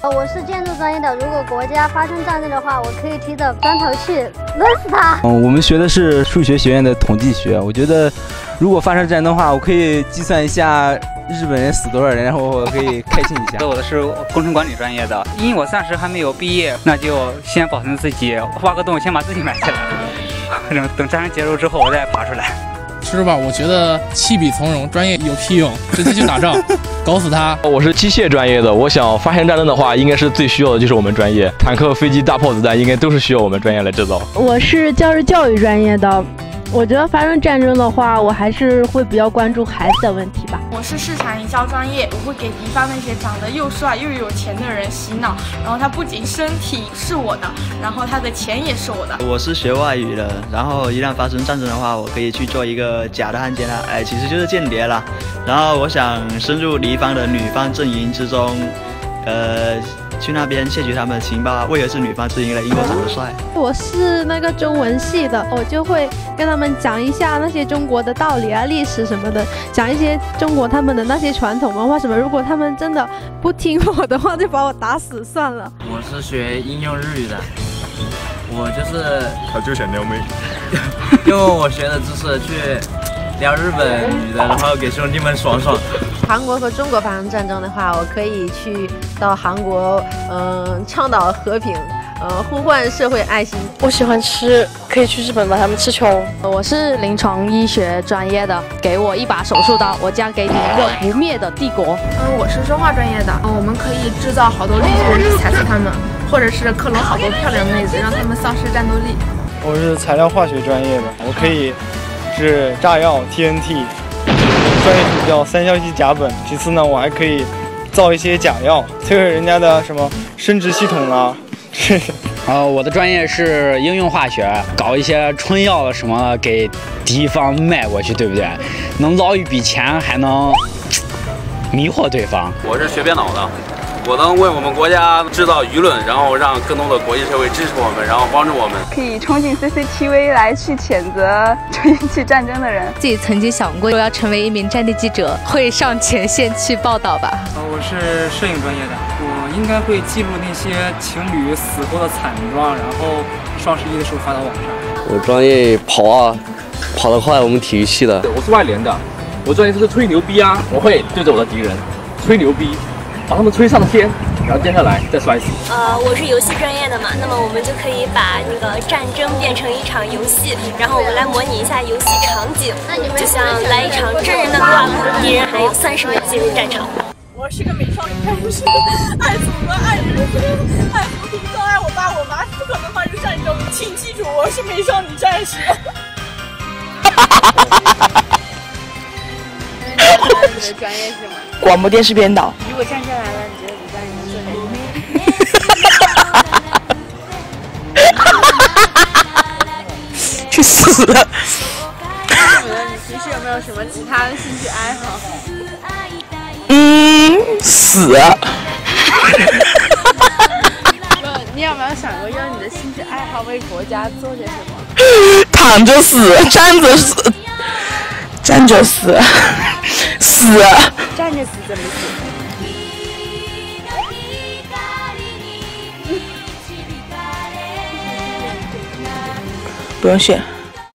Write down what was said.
我是建筑专业的，如果国家发生战争的话，我可以提着砖头去抡死他。 我们学的是数学学院的统计学，我觉得如果发生战争的话，我可以计算一下日本人死多少人，然后我可以开心一下。 我的是工程管理专业的，因为我暂时还没有毕业，那就先保存自己，挖个洞，先把自己埋起来，等战争结束之后我再爬出来。 其实吧，我觉得弃笔从戎，专业有屁用，直接去打仗，搞死他。 我是机械专业的，我想发生战争的话，应该是最需要的就是我们专业，坦克、飞机、大炮、子弹，应该都是需要我们专业来制造。 我是教育专业的。我觉得发生战争的话，我还是会比较关注孩子的问题吧。 我是市场营销专业，我会给敌方那些长得又帅又有钱的人洗脑，然后他不仅身体是我的，然后他的钱也是我的。 我是学外语的，然后一旦发生战争的话，我可以去做一个假的汉奸啊，其实就是间谍啦。然后我想深入敌方的女方阵营之中，去那边窃取他们的情报，为何是女方阵营的？因为我长得帅。 我是那个中文系的，我就会跟他们讲一下那些中国的道理啊、历史什么的，讲一些中国他们的那些传统文化什么。如果他们真的不听我的话，就把我打死算了。 我是学应用日语的，我就想撩妹，用我学的知识去撩日本女的，然后给兄弟们爽爽。 韩国和中国发生战争的话，我可以去到韩国，倡导和平，呼唤社会爱心。 我喜欢吃，可以去日本把他们吃穷。 我是临床医学专业的，给我一把手术刀，我将给你一个不灭的帝国。 我是说话专业的，我们可以制造好多绿巨人踩死他们，或者是克隆好多漂亮的妹子，让他们丧失战斗力。 我是材料化学专业的，我可以制炸药 TNT。专业是叫三硝基甲苯。其次呢，我还可以造一些假药，摧毁人家的什么生殖系统啦。 我的专业是应用化学，搞一些春药什么给敌方卖过去，对不对？能捞一笔钱，还能迷惑对方。 我是学编导的。我能为我们国家制造舆论，然后让更多的国际社会支持我们，然后帮助我们。 可以冲进 CCTV 来去谴责引起战争的人。 自己曾经想过要成为一名战地记者，会上前线去报道吧。 我是摄影专业的，我应该会记录那些情侣死后的惨状，然后双11的时候发到网上。 我专业跑得快，我们体育系的。 我是外联的，我专业就是吹牛逼啊，我会对着我的敌人吹牛逼。把他们吹上天，然后接下来再摔死。 我是游戏专业的嘛，那么我们就可以把那个战争变成一场游戏，然后我们来模拟一下游戏场景，就像来一场真人的撸啊撸，敌人还有30秒进入战场。 我是个美少女战士，爱祖国，爱人民，爱和平，更爱我爸我妈，不可能发生战争。请记住，我是美少女战士。 你的专业是什么？ 广播电视编导。 如果战争来了，你觉得李佳你能做点什么？ 去死了！ 你们平时有没有什么其他的兴趣爱好？ 死。 你有没有想过用你的兴趣爱好为国家做点什么？ 躺着死，站着死。站着死，死， 站着死怎么死？ 不用谢。